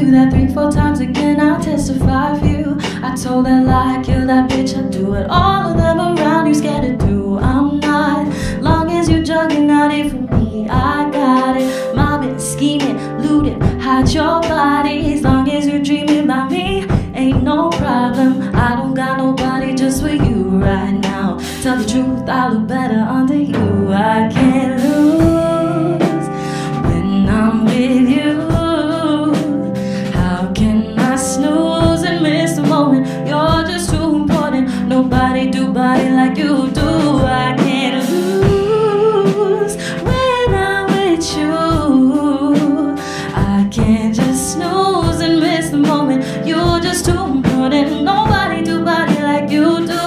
do that 3-4 times again, I'll testify for you. I told that lie, I killed that bitch, I do it. All of them around you scared to do. I'm not, long as you're juggling out it for me, I got it. Mobbing, scheming, looting, hide your body. As long as you're dreaming about me, ain't no problem. I don't got nobody just for you right now. Tell the truth, I look better under you. I can't lose when I'm with you. How can I snooze and miss the moment? You're just too important. Nobody do body like you do. I can't lose when I'm with you. I can't just snooze and miss the moment. You're just too important. Nobody do body like you do.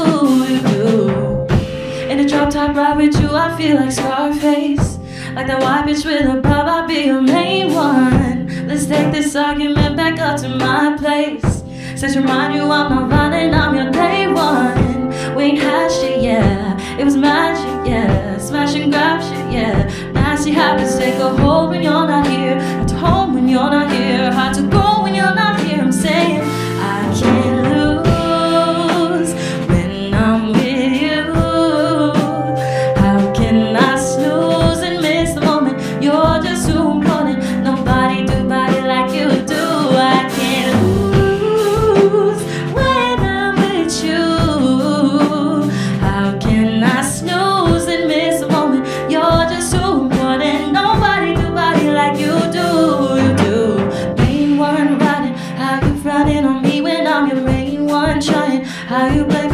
In a drop top ride with you, I feel like Scarface. Like that white bitch with a bob, I'll be your main one. Let's take this argument back up to my place. Says remind you I'm not running, I'm your day one. We ain't had shit, yeah. It was magic, yeah. Smash and grab shit, yeah. Nasty habits take a hold when you're not here. Hard to hold when you're not here. Hard to go when you're not here. I'm saying I can't lose when I'm with you. How can I snooze and miss the moment? You're just too important. Nobody do body like you do. I can't lose when I'm with you. How can I snooze and miss the moment? You're just too important. Nobody do body like you do. You do. Main one riding, how you fronting on me when I'm your main one trying? How you play